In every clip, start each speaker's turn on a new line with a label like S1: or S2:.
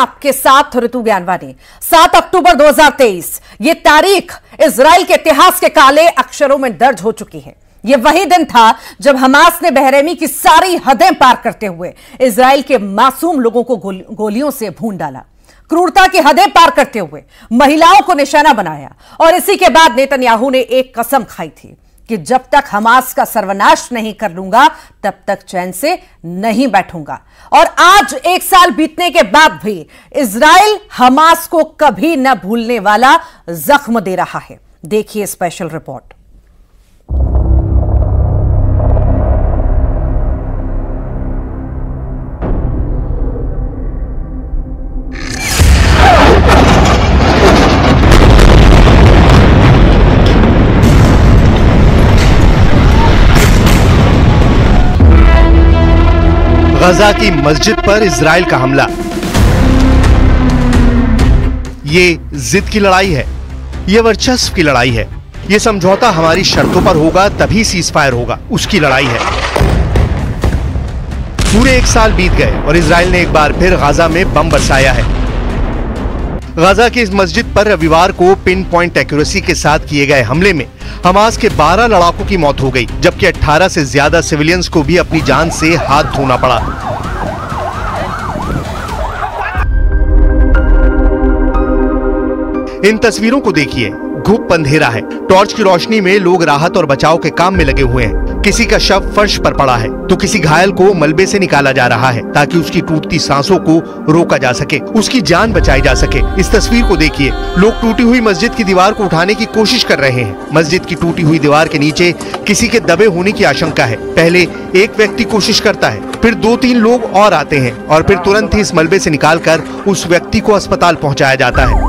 S1: आपके साथ ऋतु ज्ञानवानी। 7 अक्टूबर 2023 ये तारीख इजराइल के इतिहास के काले अक्षरों में दर्ज हो चुकी है। यह वही दिन था जब हमास ने बेरहमी की सारी हदें पार करते हुए इजराइल के मासूम लोगों को गोलियों से भून डाला, क्रूरता की हदें पार करते हुए महिलाओं को निशाना बनाया। और इसी के बाद नेतन्याहू ने एक कसम खाई थी कि जब तक हमास का सर्वनाश नहीं कर लूंगा तब तक चैन से नहीं बैठूंगा। और आज 1 साल बीतने के बाद भी इजराइल हमास को कभी न भूलने वाला जख्म दे रहा है। देखिए स्पेशल रिपोर्ट।
S2: गजा की मस्जिद पर इजराइल का हमला। ये जिद की लड़ाई है, ये वर्चस्व की लड़ाई है। ये समझौता हमारी शर्तों पर होगा तभी सीजफायर होगा, उसकी लड़ाई है। पूरे 1 साल बीत गए और इजराइल ने एक बार फिर गजा में बम बरसाया है। गजा की इस मस्जिद पर रविवार को पिन पॉइंट एक्यूरेसी के साथ किए गए हमले में हमास के 12 लड़ाकों की मौत हो गई, जबकि 18 से ज्यादा सिविलियंस को भी अपनी जान से हाथ धोना पड़ा। इन तस्वीरों को देखिए, घुप अंधेरा है। टॉर्च की रोशनी में लोग राहत और बचाव के काम में लगे हुए हैं। किसी का शव फर्श पर पड़ा है तो किसी घायल को मलबे से निकाला जा रहा है ताकि उसकी टूटती सांसों को रोका जा सके, उसकी जान बचाई जा सके। इस तस्वीर को देखिए, लोग टूटी हुई मस्जिद की दीवार को उठाने की कोशिश कर रहे हैं। मस्जिद की टूटी हुई दीवार के नीचे किसी के दबे होने की आशंका है। पहले एक व्यक्ति कोशिश करता है, फिर 2-3 लोग और आते हैं और फिर तुरंत ही इस मलबे से निकालकर उस व्यक्ति को अस्पताल पहुंचाया जाता है।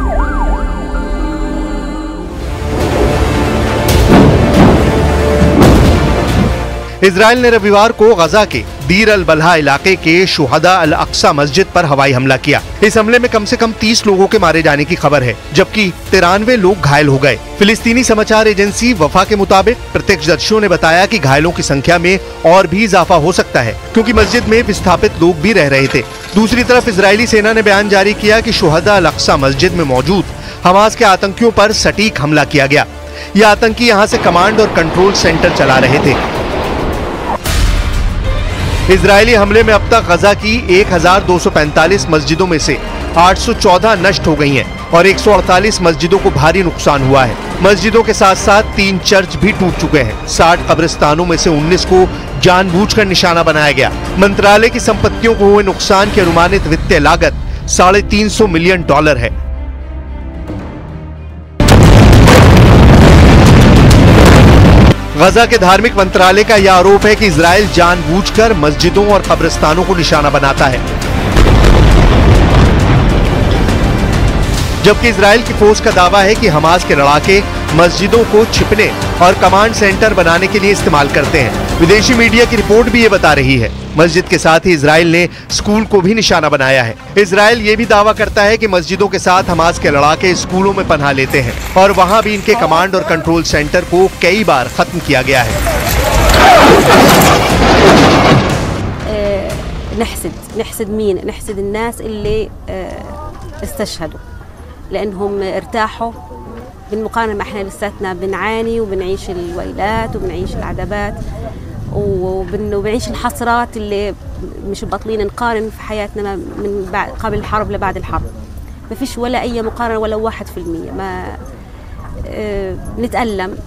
S2: इजराइल ने रविवार को गजा के दीर अल बलहा इलाके के शुहदा अल अक्सा मस्जिद पर हवाई हमला किया। इस हमले में कम से कम 30 लोगों के मारे जाने की खबर है, जबकि 93 लोग घायल हो गए। फिलिस्तीनी समाचार एजेंसी वफा के मुताबिक प्रत्यक्षदर्शियों ने बताया कि घायलों की संख्या में और भी इजाफा हो सकता है, क्योंकि मस्जिद में विस्थापित लोग भी रह रहे थे। दूसरी तरफ इजरायली सेना ने बयान जारी किया कि शुहदा अल अक्सा मस्जिद में मौजूद हमास के आतंकियों पर सटीक हमला किया गया। ये आतंकी यहाँ से कमांड और कंट्रोल सेंटर चला रहे थे। इजरायली हमले में अब तक गजा की 1245 मस्जिदों में से 814 नष्ट हो गई हैं और 148 मस्जिदों को भारी नुकसान हुआ है। मस्जिदों के साथ साथ 3 चर्च भी टूट चुके हैं। 60 कब्रिस्तानों में से 19 को जानबूझकर निशाना बनाया गया। मंत्रालय की संपत्तियों को हुए नुकसान की अनुमानित वित्तीय लागत $350 मिलियन है। गजा के धार्मिक मंत्रालय का यह आरोप है कि इजराइल जानबूझकर मस्जिदों और कब्रिस्तानों को निशाना बनाता है, जबकि इजराइल की फोर्स का दावा है कि हमास के लड़ाके मस्जिदों को छिपने और कमांड सेंटर बनाने के लिए इस्तेमाल करते हैं। विदेशी मीडिया की रिपोर्ट भी ये बता रही है। मस्जिद के साथ ही इजराइल ने स्कूल को भी निशाना बनाया है। इजराइल ये भी दावा करता है कि मस्जिदों के साथ हमास के लड़ाके स्कूलों में पनाह लेते हैं और वहां भी इनके कमांड और कंट्रोल सेंटर को कई बार खत्म किया गया है।
S3: نحسد الناس اللي استشهدوا لأنهم ارتاحوا بالمقارنة ما احنا لساتنا بنعاني وبنعيش الويلات وبنعيش العذابات وبنعيش الحسرات اللي مش بطلين نقارن في حياتنا من بعد قبل الحرب لبعد الحرب. ما فيش ولا أي مقارنة ولا 1%. ما نتألم.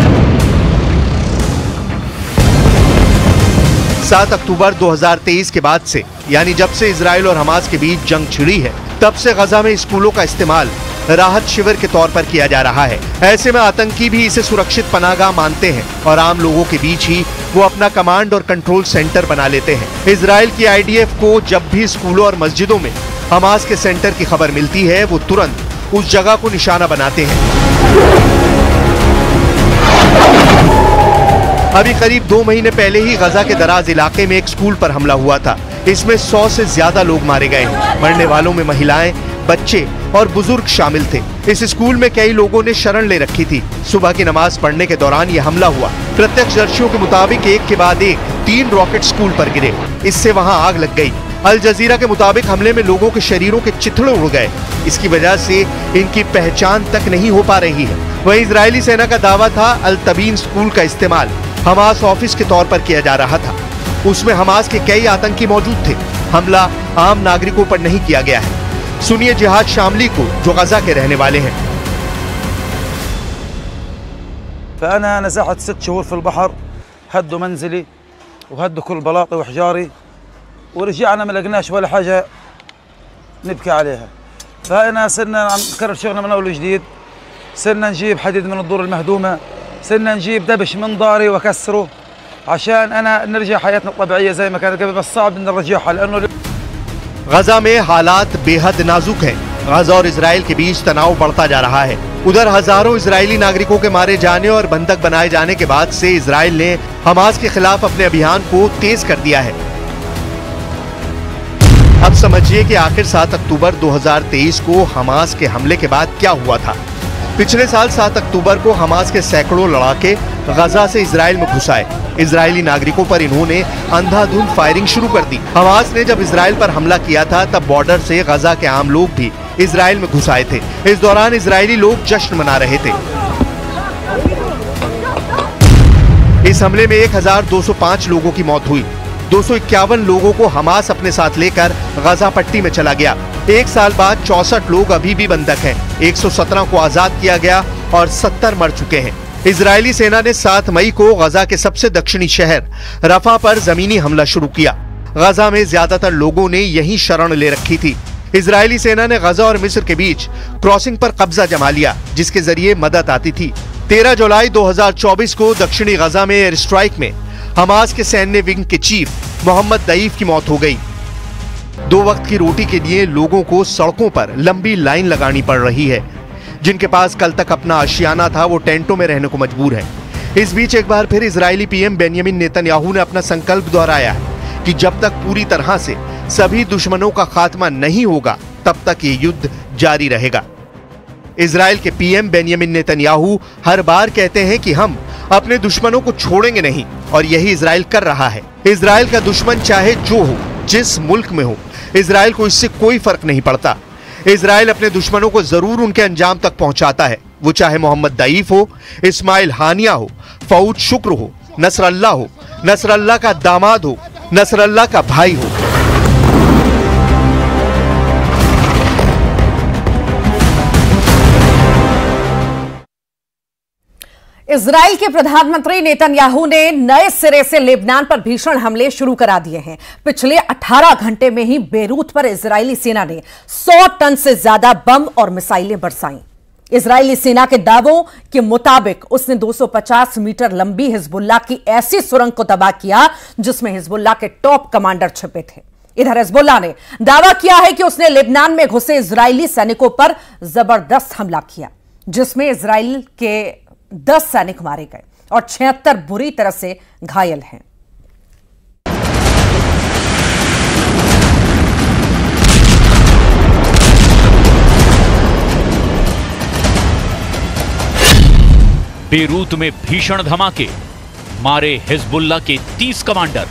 S2: 7 अक्टूबर 2023 के बाद से, यानी जब से इजराइल और हमास के बीच जंग छिड़ी है, तब से गजा में स्कूलों का इस्तेमाल राहत शिविर के तौर पर किया जा रहा है। ऐसे में आतंकी भी इसे सुरक्षित पनाहगाह मानते हैं और आम लोगों के बीच ही वो अपना कमांड और कंट्रोल सेंटर बना लेते हैं। इजराइल की IDF को जब भी स्कूलों और मस्जिदों में हमास के सेंटर की खबर मिलती है, वो तुरंत उस जगह को निशाना बनाते हैं। अभी करीब 2 महीने पहले ही गजा के दराज इलाके में एक स्कूल पर हमला हुआ था। इसमें 100 से ज्यादा लोग मारे गए हैं। मरने वालों में महिलाएं, बच्चे और बुजुर्ग शामिल थे। इस स्कूल में कई लोगों ने शरण ले रखी थी। सुबह की नमाज पढ़ने के दौरान यह हमला हुआ। प्रत्यक्षदर्शियों के मुताबिक एक के बाद एक 3 रॉकेट स्कूल पर गिरे। इससे वहां आग लग गई। अल जजीरा के मुताबिक हमले में लोगों के शरीरों के चिथड़े उड़ गए। इसकी वजह से इनकी पहचान तक नहीं हो पा रही है। वहीं इजरायली सेना का दावा था अल तबीन स्कूल का इस्तेमाल हमास ऑफिस के तौर पर किया जा रहा था। उसमें हमास के कई आतंकी मौजूद थे। हमला आम नागरिकों पर नहीं किया गया है। सुनिए जिहाद शामली को, जो गजा के रहने वाले हैं।
S4: فأنا نزحت 6 شهور في البحر، هدوا منزلي وهدوا كل بلاطي وحجاري، ورجعنا ما لقيناش ولا حاجة نبكي عليها. فأنا صرنا عم نكرر شغلنا من أول وجديد، صرنا نجيب حديد من الدور المهدومة، صرنا نجيب دبش من داري وكسره عشان أنا نرجع حياتنا الطبيعية زي ما كانت قبل، بس صعب إن نرجعها لأنه
S2: गजा में हालात बेहद नाजुक हैं। गजा और इजराइल के बीच तनाव बढ़ता जा रहा है। उधर हजारों इजरायली नागरिकों के मारे जाने और बंधक बनाए जाने के बाद से इजराइल ने हमास के खिलाफ अपने अभियान को तेज कर दिया है। अब समझिए कि आखिर 7 अक्टूबर 2023 को हमास के हमले के बाद क्या हुआ था। पिछले साल 7 अक्टूबर को हमास के सैकड़ों लड़ाके गजा से इजराइल में घुस आए। इजरायली नागरिकों पर इन्होंने अंधाधुंध फायरिंग शुरू कर दी। हमास ने जब इजराइल पर हमला किया था तब बॉर्डर से गजा के आम लोग भी इजराइल में घुस आए थे। इस दौरान इजरायली लोग जश्न मना रहे थे। इस हमले में 1205 लोगों की मौत हुई। 251 लोगों को हमास अपने साथ लेकर गजा पट्टी में चला गया। एक साल बाद 64 लोग अभी भी बंधक हैं। 117 को आजाद किया गया और 70 मर चुके हैं। इजरायली सेना ने 7 मई को गजा के सबसे दक्षिणी शहर रफा पर जमीनी हमला शुरू किया। गजा में ज्यादातर लोगों ने यहीं शरण ले रखी थी। इजरायली सेना ने गजा और मिस्र के बीच क्रॉसिंग पर कब्जा जमा लिया, जिसके जरिए मदद आती थी। 13 जुलाई 2024 को दक्षिणी गजा में एयर स्ट्राइक में हमास के सैन्य विंग के चीफ मोहम्मद दईफ की मौत हो गई। 2 वक्त की रोटी के लिए लोगों को सड़कों पर लंबी लाइन लगानी पड़ रही है। जिनके पास कल तक अपना आशियाना था वो टेंटों में रहने को मजबूर है। इस बीच एक बार फिर इजरायली पीएम बेंयामिन नेतन्याहू ने अपना संकल्प दोहराया है कि जब तक पूरी तरह से सभी दुश्मनों का खात्मा नहीं होगा तब तक ये युद्ध जारी रहेगा। इजराइल के पीएम बेंयामिन नेतन्याहू हर बार कहते हैं कि हम अपने दुश्मनों को छोड़ेंगे नहीं, और यही इजराइल कर रहा है। इजराइल का दुश्मन चाहे जो हो, जिस मुल्क में हो, इजराइल को इससे कोई फर्क नहीं पड़ता। इजराइल अपने दुश्मनों को जरूर उनके अंजाम तक पहुंचाता है, वो चाहे मोहम्मद दईफ हो, इस्माइल हानिया हो, फऊद शुक्र हो, नसरल्लाह का दामाद हो, नसरल्लाह का भाई हो।
S1: इजराइल के प्रधानमंत्री नेतन्याहू ने नए सिरे से लेबनान पर भीषण हमले शुरू करा दिए हैं। पिछले 18 घंटे में ही बेरूत पर इजरायली सेना ने 100 टन से ज्यादा बम और मिसाइलें बरसाईं। इजरायली सेना के दावों के मुताबिक उसने 250 मीटर लंबी हिजबुल्लाह की ऐसी सुरंग को तबाह किया जिसमें हिजबुल्लाह के टॉप कमांडर छिपे थे। इधर हिजबुल्लाह ने दावा किया है कि उसने लेबनान में घुसे इजरायली सैनिकों पर जबरदस्त हमला किया, जिसमें इजराइल के 10 सैनिक मारे गए और 76 बुरी तरह से घायल हैं।
S5: बेरूत में भीषण धमाके, मारे हिजबुल्लाह के 30 कमांडर।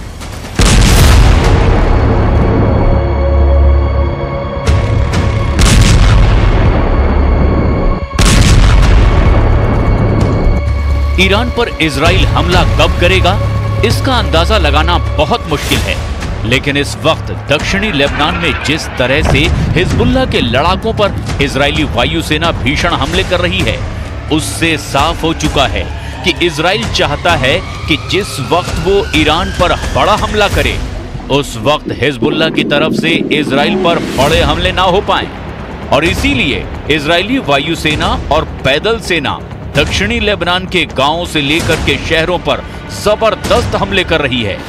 S5: ईरान पर इजराइल हमला कब करेगा, इसका अंदाजा लगाना बहुत मुश्किल है। लेकिन इस वक्त दक्षिणी लेबनान में जिस तरह से हिजबुल्लाह के लड़ाकों पर इजरायली वायुसेना भीषण हमले कर रही है, उससे साफ हो चुका है कि इजराइल चाहता है कि जिस वक्त वो ईरान पर बड़ा हमला करे, उस वक्त हिजबुल्लाह की तरफ से इजराइल पर बड़े हमले ना हो पाएं। और इसीलिए इजरायली वायुसेना और पैदल सेना दक्षिणी लेबनान के गांवों से लेकर के शहरों पर जबरदस्त हमले कर रही है।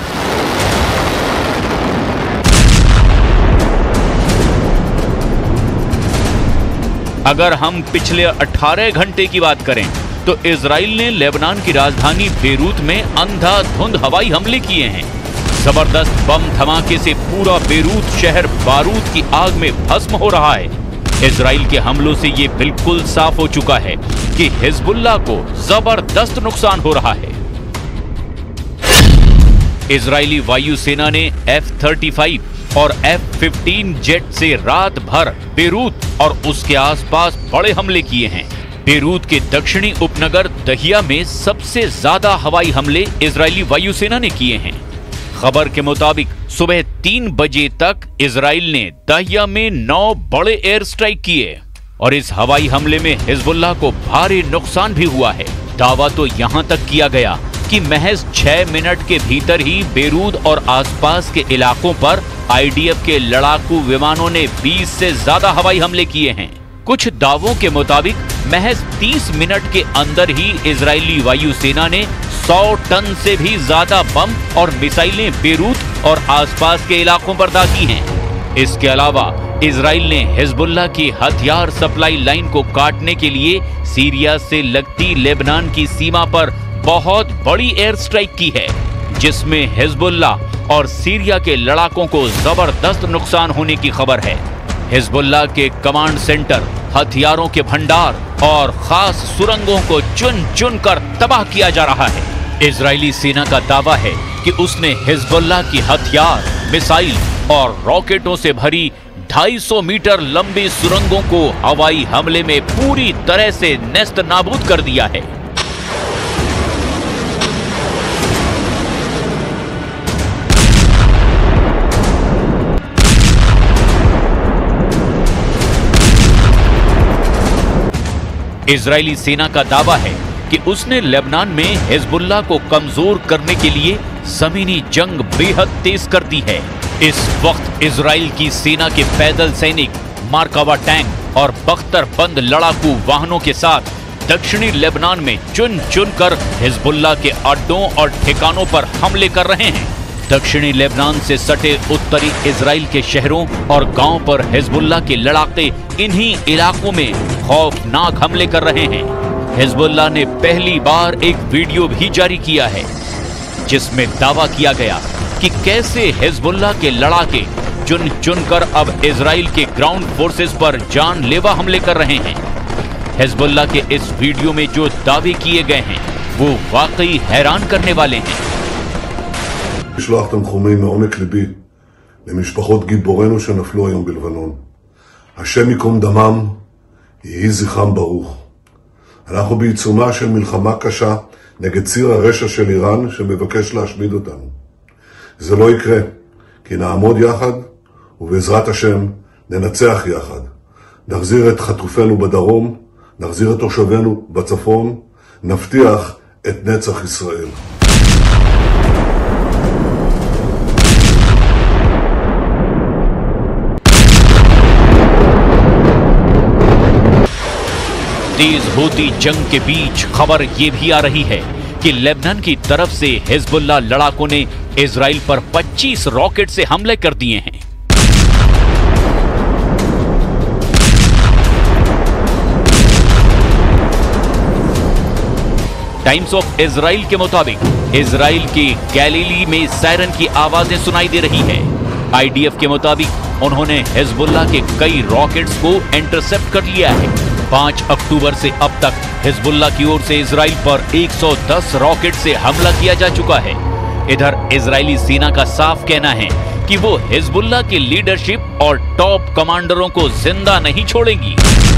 S5: अगर हम पिछले 18 घंटे की बात करें तो इजराइल ने लेबनान की राजधानी बेरूत में अंधाधुंध हवाई हमले किए हैं। जबरदस्त बम धमाके से पूरा बेरूत शहर बारूद की आग में भस्म हो रहा है। इजराइल के हमलों से ये बिल्कुल साफ हो चुका है कि हिजबुल्लाह को जबरदस्त नुकसान हो रहा है। इजरायली वायुसेना ने F-35 और F-15 जेट से रात भर बेरूत और उसके आसपास बड़े हमले किए हैं। बेरूत के दक्षिणी उपनगर दहिया में सबसे ज्यादा हवाई हमले इजरायली वायुसेना ने किए हैं। खबर के मुताबिक सुबह 3 बजे तक इजराइल ने दहिया में 9 बड़े एयर स्ट्राइक किए और इस हवाई हमले में हिजबुल्लाह को भारी नुकसान भी हुआ है। दावा तो यहां तक किया गया कि महज 6 मिनट के भीतर ही बेरूत और आसपास के इलाकों पर IDF के लड़ाकू विमानों ने 20 से ज्यादा हवाई हमले किए हैं। कुछ दावों के मुताबिक महज 30 मिनट के अंदर ही इजरायली वायुसेना ने 100 टन से भी ज्यादा बम और मिसाइलें बेरूत और आसपास के इलाकों पर दागी हैं। इसके अलावा इजराइल ने हिजबुल्लाह की हथियार सप्लाई लाइन को काटने के लिए सीरिया से लगती लेबनान की सीमा पर बहुत बड़ी एयर स्ट्राइक की है, जिसमें हिजबुल्लाह और सीरिया के लड़ाकों को जबरदस्त नुकसान होने की खबर है। हिजबुल्लाह के कमांड सेंटर, हथियारों के भंडार और खास सुरंगों को चुन चुन कर तबाह किया जा रहा है। इजरायली सेना का दावा है कि उसने हिजबुल्लाह की हथियार, मिसाइल और रॉकेटों से भरी 250 मीटर लंबी सुरंगों को हवाई हमले में पूरी तरह से नेस्त नाबूद कर दिया है। इजरायली सेना का दावा है कि उसने लेबनान में हिजबुल्लाह को कमजोर करने के लिए जमीनी जंग बेहद तेज कर दी है। इस वक्त इजराइल की सेना के पैदल सैनिक, मार्कावा टैंक और बख्तरबंद लड़ाकू वाहनों के साथ दक्षिणी लेबनान में चुन चुन कर हिजबुल्लाह के अड्डों और ठिकानों पर हमले कर रहे हैं। दक्षिणी लेबनान से सटे उत्तरी इजराइल के शहरों और गांवों पर हिजबुल्लाह के लड़ाके इन्हीं इलाकों में खौफनाक हमले कर रहे हैं। हिजबुल्लाह ने पहली बार एक वीडियो भी जारी किया है, जिसमें दावा किया गया कि कैसे हिजबुल्लाह के लड़ाके चुन चुन कर अब इजराइल के ग्राउंड फोर्सेस पर जानलेवा हमले कर रहे हैं। हिजबुल्लाह के इस वीडियो में जो दावे किए गए हैं वो वाकई हैरान करने वाले हैं।
S6: לשלוח תנחומים מעומק ליבי למשפחות גיבורינו שנפלו היום בלבנון. השם ייקום דמם, יהי זכרם ברוך. אנחנו בעיצומה של מלחמה קשה נגד ציר הרשע של איראן שמבקש להשמיד אותנו. זה לא יקרה, כי נעמוד יחד ובעזרת השם ננצח יחד. נחזיר את חטופינו בדרום, נחזיר את תושבינו בצפון, נבטיח את נצח ישראל.
S5: तेज होती जंग के बीच खबर ये भी आ रही है कि लेबनान की तरफ से हिजबुल्लाह लड़ाकों ने इजराइल पर 25 रॉकेट से हमले कर दिए हैं। टाइम्स ऑफ इजराइल के मुताबिक इजराइल की गैलीली में सायरन की आवाजें सुनाई दे रही है। IDF के मुताबिक उन्होंने हिजबुल्लाह के कई रॉकेट्स को इंटरसेप्ट कर लिया है। 5 अक्टूबर से अब तक हिजबुल्लाह की ओर से इजराइल पर 110 रॉकेट से हमला किया जा चुका है। इधर इजरायली सेना का साफ कहना है कि वो हिजबुल्लाह की लीडरशिप और टॉप कमांडरों को जिंदा नहीं छोड़ेगी।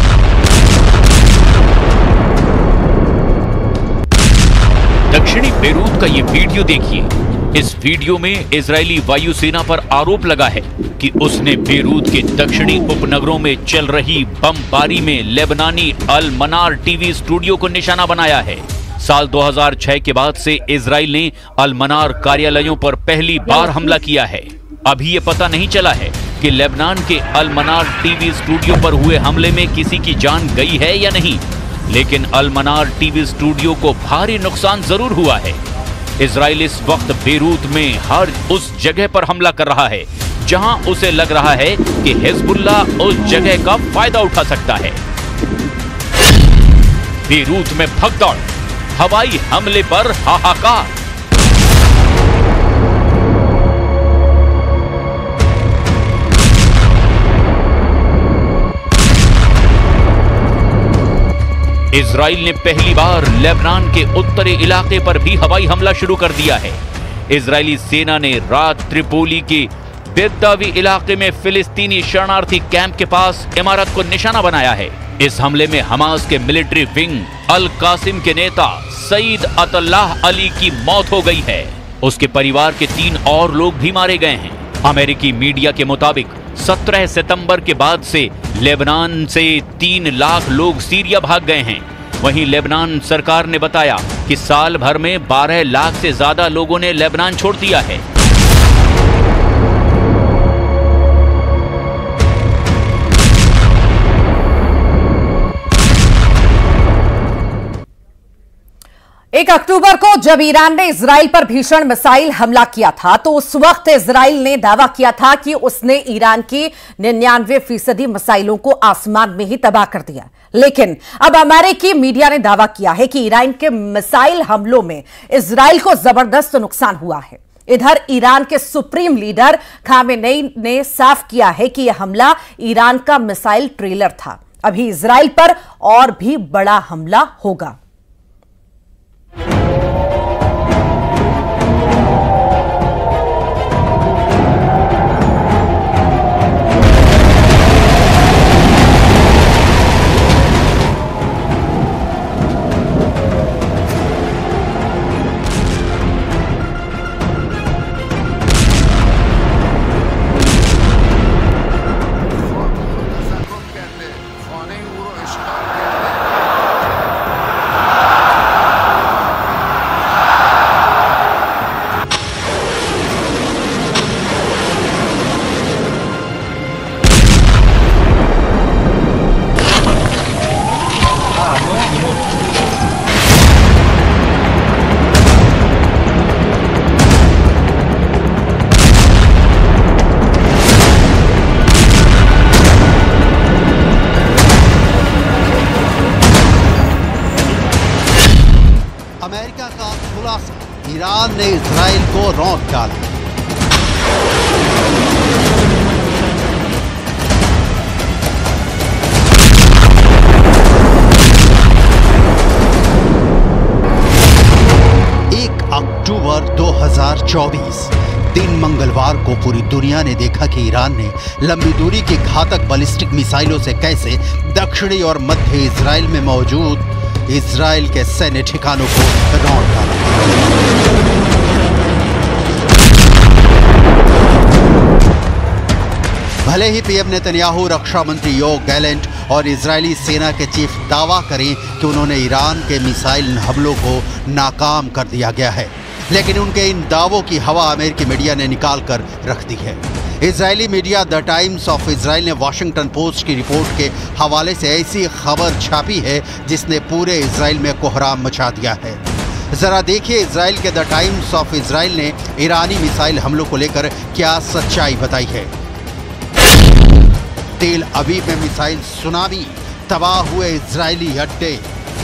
S5: दक्षिणी बेरूत का ये वीडियो देखिए। इस वीडियो में इजरायली वायुसेना पर आरोप लगा है कि उसने बेरूत के दक्षिणी उपनगरों में चल रही बमबारी में लेबनानी अल मनार टीवी स्टूडियो को निशाना बनाया है। साल 2006 के बाद से इजराइल ने अल मनार कार्यालयों पर पहली बार हमला किया है। अभी ये पता नहीं चला है कि लेबनान के अल मनार टीवी स्टूडियो पर हुए हमले में किसी की जान गई है या नहीं, लेकिन अल मनार टीवी स्टूडियो को भारी नुकसान जरूर हुआ है। इजराइल इस वक्त बेरूत में हर उस जगह पर हमला कर रहा है जहां उसे लग रहा है कि हिजबुल्लाह उस जगह का फायदा उठा सकता है। बेरूत में भगदड़, हवाई हमले पर हाहाकार। इजराइल ने पहली बार लेबनान के उत्तरी इलाके पर भी हवाई हमला शुरू कर दिया है। इजरायली सेना ने रात त्रिपोली के बिरतावी इलाके में फिलिस्तीनी शरणार्थी कैंप के पास इमारत को निशाना बनाया है। इस हमले में हमास के मिलिट्री विंग अल कासिम के नेता सईद अतल्लाह अली की मौत हो गई है। उसके परिवार के 3 और लोग भी मारे गए हैं। अमेरिकी मीडिया के मुताबिक 17 सितंबर के बाद से लेबनान से 3 लाख लोग सीरिया भाग गए हैं। वहीं लेबनान सरकार ने बताया कि साल भर में 12 लाख से ज्यादा लोगों ने लेबनान छोड़ दिया है।
S1: एक अक्टूबर को जब ईरान ने इजराइल पर भीषण मिसाइल हमला किया था तो उस वक्त इजराइल ने दावा किया था कि उसने ईरान की 99% मिसाइलों को आसमान में ही तबाह कर दिया। लेकिन अब अमेरिकी मीडिया ने दावा किया है कि ईरान के मिसाइल हमलों में इजराइल को जबरदस्त नुकसान हुआ है। इधर ईरान के सुप्रीम लीडर खामेनेई ने साफ किया है कि यह हमला ईरान का मिसाइल ट्रेलर था। अभी इजराइल पर और भी बड़ा हमला होगा।
S7: अमेरिका का खुलासा, ईरान ने इजराइल को रौंद डाला। अक्टूबर 2024 दिन मंगलवार को पूरी दुनिया ने देखा कि ईरान ने लंबी दूरी की घातक बैलिस्टिक मिसाइलों से कैसे दक्षिणी और मध्य इजराइल में मौजूद इजराइल के सैन्य ठिकानों को रौंद डाला। भले ही पीएम नेतन्याहू, रक्षा मंत्री योव गैलेंट और इजरायली सेना के चीफ दावा करें कि उन्होंने ईरान के मिसाइल हमलों को नाकाम कर दिया गया है, लेकिन उनके इन दावों की हवा अमेरिकी मीडिया ने निकाल कर रख दी है। Israeli media the Times of Israel ने वॉशिंगटन पोस्ट की रिपोर्ट के हवाले से ऐसी खबर छापी है जिसने पूरे इजराइल में कोहराम मचा दिया है। जरा देखिए इजराइल के द टाइम्स ऑफ इजराइल ने ईरानी मिसाइल हमलों को लेकर क्या सच्चाई बताई है। तेल अवीव में मिसाइल सुनामी, तबाह हुए इजरायली अड्डे।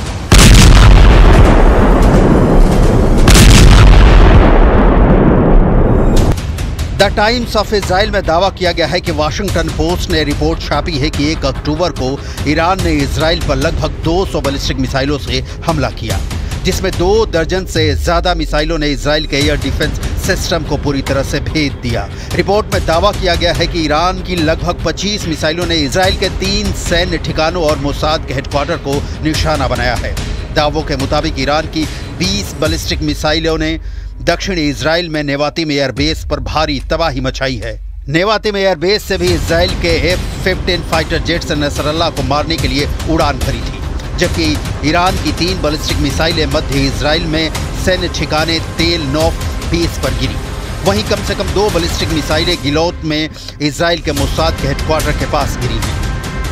S7: द टाइम्स ऑफ इजराइल में दावा किया गया है कि वॉशिंगटन पोस्ट ने रिपोर्ट छापी है कि 1 अक्टूबर को ईरान ने इजराइल पर लगभग 200 बैलिस्टिक मिसाइलों से हमला किया, जिसमें 2 दर्जन से ज्यादा मिसाइलों ने इजराइल के एयर डिफेंस सिस्टम को पूरी तरह से भेद दिया। रिपोर्ट में दावा किया गया है कि ईरान की लगभग 25 मिसाइलों ने इजराइल के 3 सैन्य ठिकानों और मोसाद के हेडक्वार्टर को निशाना बनाया है। दावों के मुताबिक ईरान की 20 बैलिस्टिक मिसाइलों ने दक्षिणी इजराइल में नेवाती में एयरबेस पर भारी तबाही मचाई है। नेवाती में एयरबेस से भी इजराइल के F-15 फाइटर जेट्स नसरल्लाह को मारने के लिए उड़ान भरी थी, जबकि ईरान की 3 बैलिस्टिक मिसाइलें मध्य इजराइल में सैन्य ठिकाने तेल नौफ बेस पर गिरी। वहीं कम से कम 2 बैलिस्टिक मिसाइलें गिलोत में इजराइल के मोसाद के हेडक्वार्टर के पास गिरी हैं।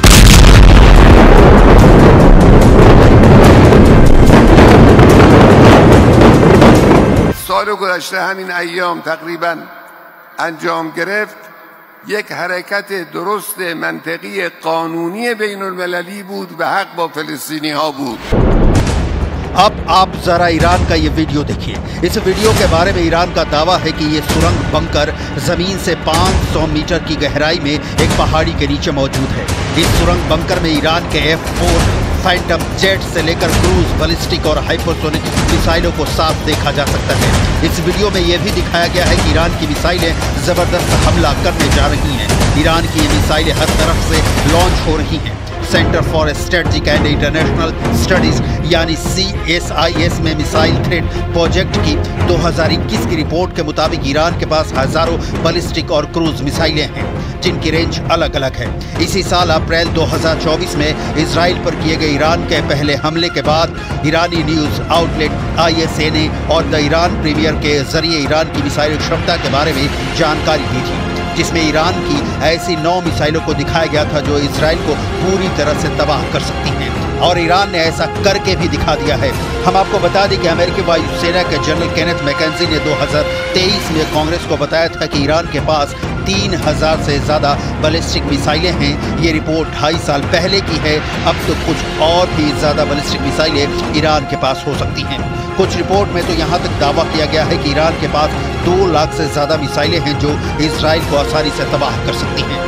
S8: سال گذشته همین ایام تقریبا انجام گرفت یک حرکت درست منطقی قانونی بین المللی بود و حق با فلسطینی ها بود.
S7: अब आप जरा ईरान का ये वीडियो देखिए। इस वीडियो के बारे में ईरान का दावा है कि ये सुरंग बंकर जमीन से 500 मीटर की गहराई में एक पहाड़ी के नीचे मौजूद है। इस सुरंग बंकर में ईरान के F-4 फैंटम जेट से लेकर क्रूज, बैलिस्टिक और हाइपरसोनिक मिसाइलों को साफ देखा जा सकता है। इस वीडियो में यह भी दिखाया गया है कि ईरान की मिसाइलें जबरदस्त हमला करने जा रही हैं। ईरान की ये मिसाइलें हर तरफ से लॉन्च हो रही हैं। Center for Strategic and International Studies यानी CSIS में मिसाइल थ्रेट प्रोजेक्ट की 2021 की रिपोर्ट के मुताबिक ईरान के पास हजारों बैलिस्टिक और क्रूज मिसाइलें हैं जिनकी रेंज अलग अलग है। इसी साल अप्रैल 2024 में इजराइल पर किए गए ईरान के पहले हमले के बाद ईरानी न्यूज आउटलेट ISNA और द ईरान प्रीमियर के जरिए ईरान की मिसाइल क्षमता के बारे में जानकारी दी थी, जिसमें ईरान की ऐसी 9 मिसाइलों को दिखाया गया था जो इजराइल को पूरी तरह से तबाह कर सकती हैं, और ईरान ने ऐसा करके भी दिखा दिया है। हम आपको बता दें कि अमेरिकी वायुसेना के जनरल केनेथ मैकेंजी ने 2023 में कांग्रेस को बताया था कि ईरान के पास 3000 से ज़्यादा बैलिस्टिक मिसाइलें हैं। ये रिपोर्ट 2.5 साल पहले की है। अब तो कुछ और भी ज़्यादा बैलिस्टिक मिसाइलें ईरान के पास हो सकती हैं। कुछ रिपोर्ट में तो यहाँ तक दावा किया गया है कि ईरान के पास 2 लाख से ज़्यादा मिसाइलें हैं जो इजराइल को आसानी से तबाह कर सकती हैं।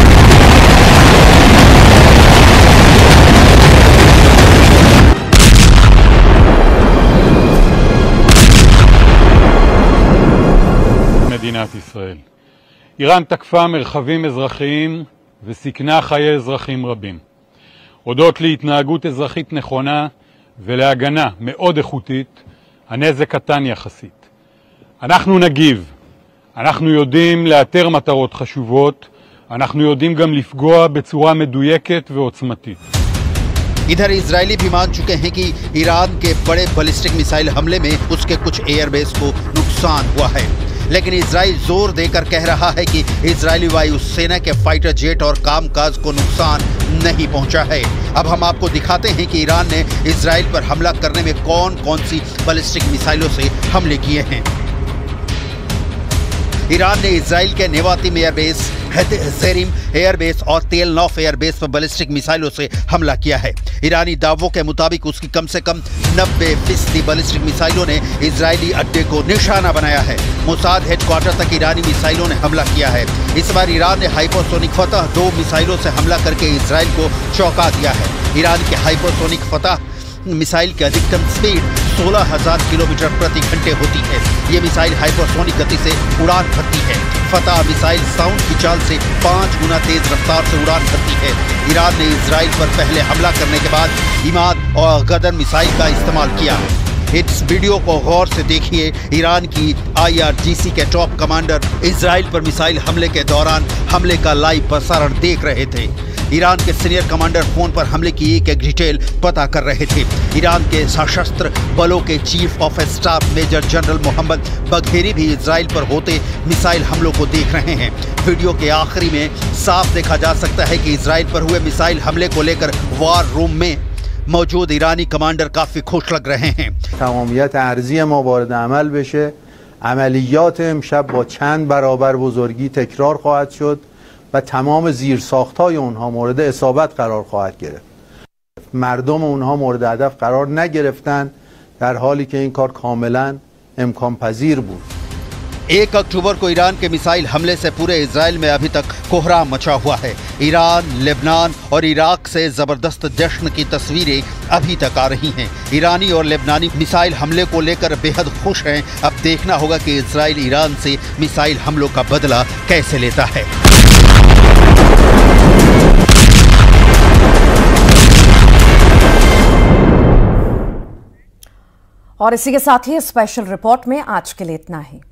S9: מדינת ישראל. איראן תקפה מרחבים אזרחיים וסיכנה חיי אזרחים רבים. הודות להתנהגות אזרחית נכונה ולהגנה מאוד איכותית, הנזק קטן יחסית. אנחנו נגיב. אנחנו יודעים לאתר מטרות חשובות, אנחנו יודעים גם לפגוע בצורה מדויקת ועוצמתית.
S7: इधर इजरायली भी मान चुके हैं कि ईरान के बड़े बैलिस्टिक मिसाइल हमले में उसके कुछ एयरबेस को नुकसान हुआ है, लेकिन इजराइल जोर देकर कह रहा है कि इजरायली वायुसेना के फाइटर जेट और कामकाज को नुकसान नहीं पहुंचा है। अब हम आपको दिखाते हैं कि ईरान ने इजराइल पर हमला करने में कौन कौन सी बैलिस्टिक मिसाइलों से हमले किए हैं। ईरान ने इजराइल के नेवातिम एयरबेस, हेज़ेरिम एयरबेस और तेल नौफ एयरबेस पर बैलिस्टिक मिसाइलों से हमला किया है। ईरानी दावों के मुताबिक उसकी कम से कम 90% बैलिस्टिक मिसाइलों ने इजरायली अड्डे को निशाना बनाया है। मोसाद हेडक्वार्टर तक ईरानी मिसाइलों ने हमला किया है। इस बार ईरान ने हाइपरसोनिक फतह 2 मिसाइलों से हमला करके इजराइल को चौंका दिया है। ईरान के हाइपरसोनिक फतह मिसाइल की अधिकतम स्पीड 16,000 किलोमीटर प्रति घंटे होती है। ये मिसाइल हाइपरसोनिक गति से उड़ान भरती है। फतह मिसाइल साउंड की चाल से 5 गुना तेज रफ्तार से उड़ान भरती है। ईरान ने इजराइल पर पहले हमला करने के बाद इमाद और गदर मिसाइल का इस्तेमाल किया। इस वीडियो को गौर से देखिए। ईरान की IRGC के टॉप कमांडर इजराइल पर मिसाइल हमले के दौरान हमले का लाइव प्रसारण देख रहे थे। ईरान के सीनियर कमांडर फोन पर हमले की एक डिटेल पता कर रहे थे। ईरान के सशस्त्र बलों के chief of staff major general Mohammad Bagheri भी इजराइल पर होते मिसाइल हमलों को देख रहे हैं। वीडियो के आखिरी में साफ देखा जा सकता है कि इजराइल पर हुए मिसाइल हमले को लेकर वार रूम में मौजूद ईरानी कमांडर काफी खुश लग रहे हैं।
S10: تمامیت ارضی ما وارد عمل بشه، عملیات امشب با چند برابر بزرگی تکرار خواهد شد و تمام زیرساخت‌های اونها مورد اصابت قرار خواهد گرفت. مردم اونها مورد هدف قرار نگرفتن، در حالی که این کار کاملا امکان پذیر بود.
S7: 1 अक्टूबर को ईरान के मिसाइल हमले से पूरे इजराइल में अभी तक कोहराम मचा हुआ है। ईरान, लेबनान और इराक से जबरदस्त जश्न की तस्वीरें अभी तक आ रही हैं। ईरानी और लेबनानी मिसाइल हमले को लेकर बेहद खुश हैं। अब देखना होगा कि इजराइल ईरान से मिसाइल हमलों का बदला कैसे लेता है।
S1: और इसी के साथ ही स्पेशल रिपोर्ट में आज के लिए इतना ही।